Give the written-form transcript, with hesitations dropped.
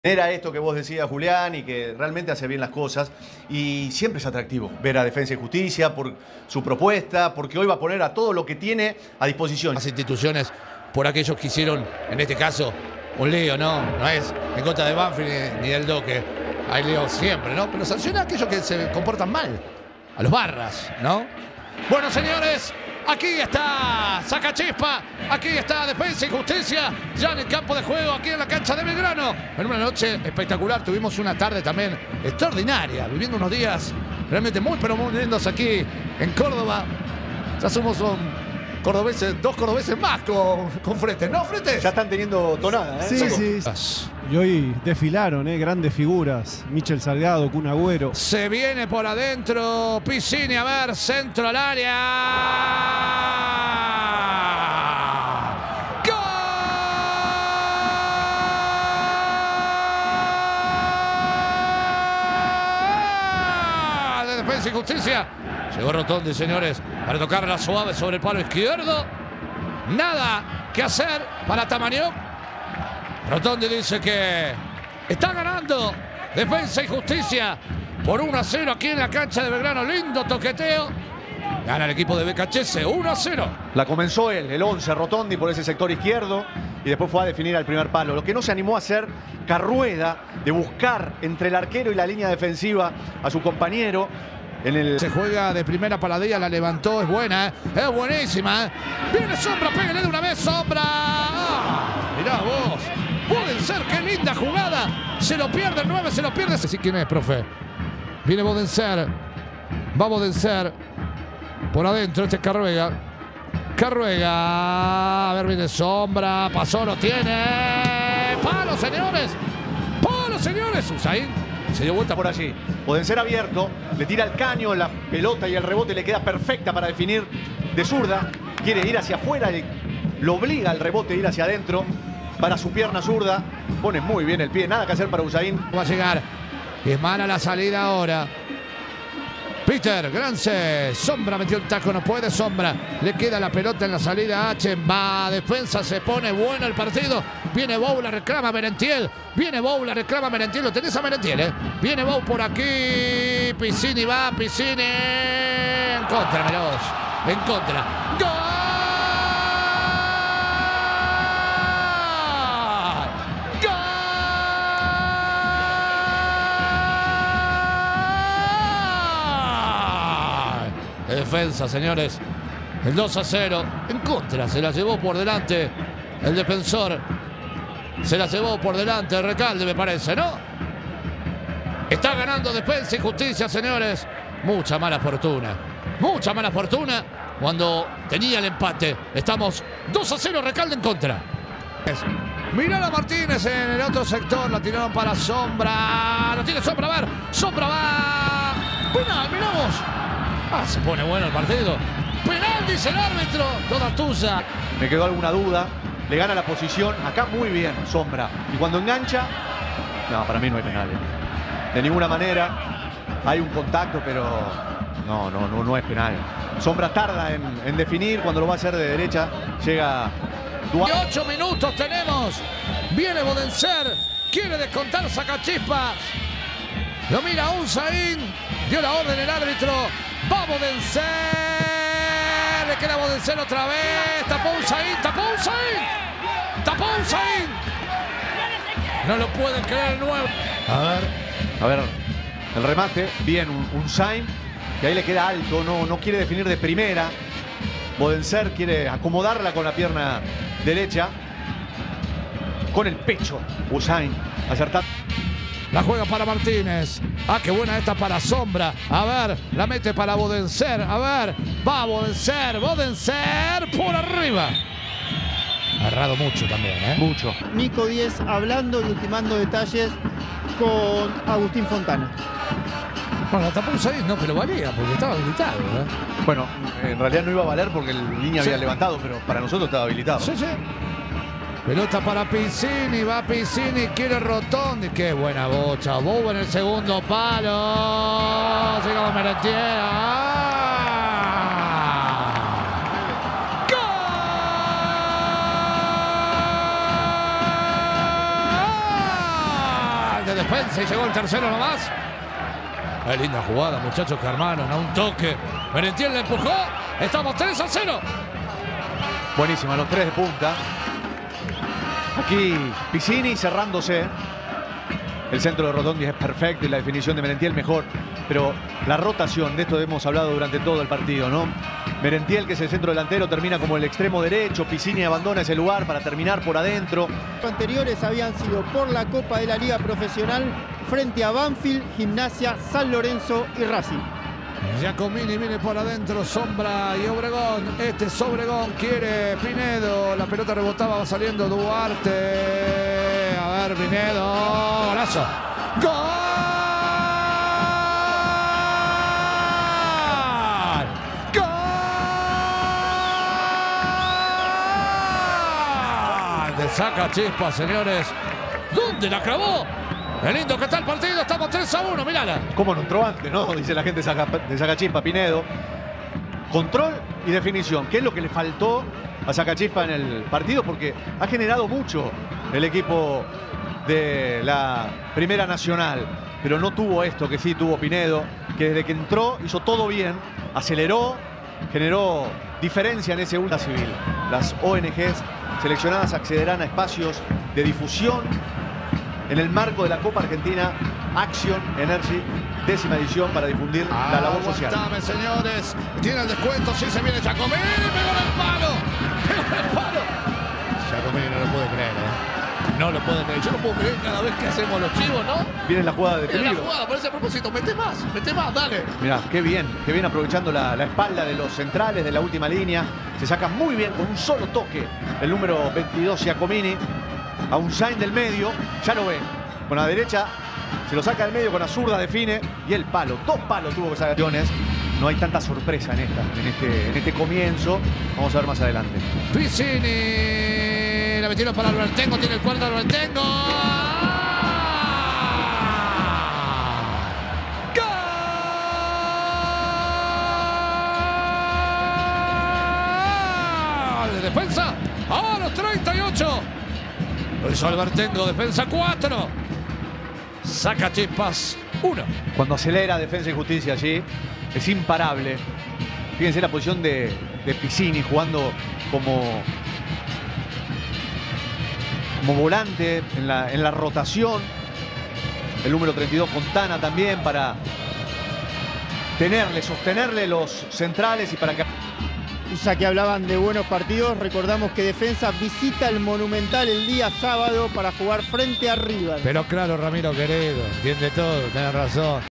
Era esto que vos decías, Julián, y que realmente hace bien las cosas. Y siempre es atractivo ver a Defensa y Justicia por su propuesta, porque hoy va a poner a todo lo que tiene a disposición. Las instituciones, por aquellos que hicieron, en este caso, un lío, ¿no? No es en contra de Banfield ni del Doque. Hay lío siempre, ¿no? Pero sanciona a aquellos que se comportan mal. A los barras, ¿no? Bueno, señores, aquí está Sacachispa, aquí está Defensa y Justicia, ya en el campo de juego, aquí en la cancha de Belgrano. En una noche espectacular, tuvimos una tarde también extraordinaria, viviendo unos días realmente muy, pero muy lindos aquí en Córdoba. Ya somos cordobeses, 2 cordobeses más con Fretes, ¿no, Fretes? Ya están teniendo tonada, ¿eh? Sí. Y hoy desfilaron, grandes figuras. Michel Salgado, Kun Agüero. Se viene por adentro Piscini, a ver, centro al área. ¡Gol! De Defensa y Justicia. Llegó Rotondi, señores, para tocarla suave sobre el palo izquierdo. Nada que hacer para Tamaniuk. Rotondi dice que está ganando Defensa y Justicia por 1-0 aquí en la cancha de Belgrano. Lindo toqueteo. Gana el equipo de Becachese 1-0. La comenzó él, el 11, Rotondi por ese sector izquierdo, y después fue a definir al primer palo. Lo que no se animó a hacer Carrueda, de buscar entre el arquero y la línea defensiva a su compañero. Se juega de primera paladilla, la levantó, es buena, es buenísima. Viene Sombra, pégale de una vez, Sombra. Mirá vos. Bodenser, qué linda jugada. Se lo pierde el 9, se lo pierde. Sí, ¿quién es, profe? Viene Bodenser. Va Bodenser. Por adentro, este es Carruega. Carruega. A ver, viene Sombra. Pasó, lo tiene. ¡Palo, señores! ¡Palo, señores! Usain se dio vuelta por allí. Bodenser abierto. Le tira el caño, la pelota y el rebote le queda perfecta para definir de zurda. Quiere ir hacia afuera. Lo obliga al rebote a ir hacia adentro. Para su pierna zurda, pone muy bien el pie, nada que hacer para Usain. Va a llegar, es mala la salida ahora. Peter Grance, Sombra metió el taco, no puede, Sombra. Le queda la pelota en la salida H, va a defensa, se pone bueno el partido. Viene Bou, la reclama Merentiel. Viene Bou, la reclama Merentiel, lo tenés a Merentiel, ¿eh? Viene Bou por aquí, Piscini va, Piscini. En contra, Meroz, en contra. ¡Gol! Defensa, señores. El 2-0 en contra. Se la llevó por delante el defensor. Se la llevó por delante el Recalde, me parece, ¿no? Está ganando Defensa y Justicia, señores. Mucha mala fortuna. Mucha mala fortuna cuando tenía el empate. Estamos 2-0, Recalde en contra. Mirá a Martínez en el otro sector. La tiraron para Sombra. Lo tiene Sombra, a ver. Sombra va. Penal, miramos. Se pone bueno el partido. Penal, dice el árbitro. Toda tuya. Me quedó alguna duda. Le gana la posición. Acá muy bien, Sombra. Y cuando engancha, no, para mí no hay penal. De ninguna manera. Hay un contacto, pero no es penal. Sombra tarda en definir. Cuando lo va a hacer de derecha, llega Duarte. 8 minutos tenemos. Viene Bodenser. Quiere descontar Sacachispa. Lo mira Usain. Dio la orden el árbitro. Va Bodenser. Le queda Bodenser otra vez. Tapó Usain. Tapó Usain. Tapó Usain. No lo pueden creer el nuevo. A ver. El remate. Bien, un Usain. Que ahí le queda alto. No quiere definir de primera. Bodenser quiere acomodarla con la pierna derecha. Con el pecho. Usain. Acertando. La juega para Martínez. Qué buena esta para Sombra. A ver, la mete para Bodenser. A ver, va Bodenser. Bodenser por arriba. Ha errado mucho también, ¿eh? Mucho. Nico 10 hablando y ultimando detalles con Agustín Fontana. Bueno, la tapó Usain, no, pero valía porque estaba habilitado, ¿eh? Bueno, en realidad no iba a valer porque el línea había levantado, pero para nosotros estaba habilitado. Sí. Pelota para Piscini, va Piscini, quiere Rotondi. Qué buena bocha. Bobo en el segundo palo. Llegaba Merentiel. de defensa y llegó el tercero nomás. Qué linda jugada, muchachos, que armaron a un toque. Merentiel le empujó. Estamos 3-0. Buenísima, los 3 de punta. Aquí Piccini cerrándose. El centro de Rotondi es perfecto y la definición de Merentiel mejor. Pero la rotación, de esto hemos hablado durante todo el partido, ¿no? Merentiel, que es el centro delantero, termina como el extremo derecho. Piccini abandona ese lugar para terminar por adentro. Los anteriores habían sido por la Copa de la Liga Profesional frente a Banfield, Gimnasia, San Lorenzo y Racing. Giacomini viene por adentro, Sombra y Obregón. Este es Obregón, quiere Pinedo. La pelota rebotaba, va saliendo Duarte. A ver, Pinedo. Golazo. ¡Gol! ¡Gol! De saca chispa, señores. ¿Dónde la clavó? ¡Qué lindo que está el partido! Estamos 3-1, mirala. ¿Cómo no entró antes, no? Dice la gente de Sacachispa, Pinedo. Control y definición. ¿Qué es lo que le faltó a Sacachispa en el partido? Porque ha generado mucho el equipo de la Primera Nacional. Pero no tuvo esto que sí tuvo Pinedo, que desde que entró hizo todo bien, aceleró, generó diferencia en ese ultra civil. Las ONGs seleccionadas accederán a espacios de difusión en el marco de la Copa Argentina Action Energy, 10ª edición, para difundir la labor social. Aguantame, señores. Tiene el descuento, sí se viene Giacomini. ¡Pegó en el palo! ¡Pegó en el palo! Giacomini no lo puede creer, ¿eh? No lo puede creer. Yo no puedo creer cada vez que hacemos los chivos, ¿no? Viene la jugada de Viene la peligro. jugada, por ese propósito. Mete más, dale. Mirá, qué bien aprovechando la espalda de los centrales de la última línea. Se saca muy bien con un solo toque el número 22, Giacomini. A un sign del medio, ya lo ven. Con la derecha se lo saca del medio, con la zurda define. Y el palo, 2 palos tuvo que sacar. No hay tanta sorpresa en este comienzo. Vamos a ver más adelante. Piccini. La metieron para Albertengo, tiene el cuarto Albertengo. ¡Gol! De defensa a los 38. Lo hizo Albertengo, defensa 4. Saca chispas 1. Cuando acelera Defensa y Justicia allí, es imparable. Fíjense la posición de Piccini jugando como volante en la rotación. El número 32, Fontana, también para sostenerle los centrales y para que... Y ya que hablaban de buenos partidos, recordamos que Defensa visita el Monumental el día sábado para jugar frente a River. Pero claro, Ramiro querido, entiende todo, tenés razón.